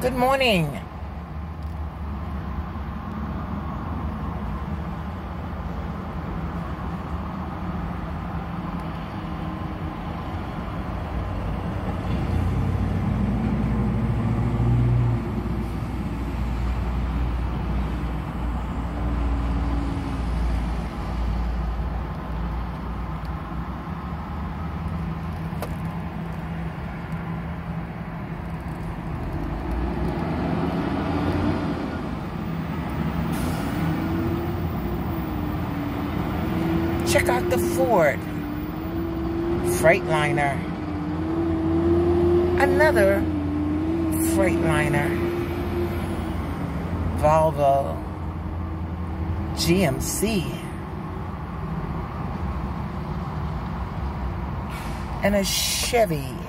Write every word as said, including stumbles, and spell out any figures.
Good morning. Check out the Ford Freightliner. Another Freightliner. Volvo. G M C. And a Chevy.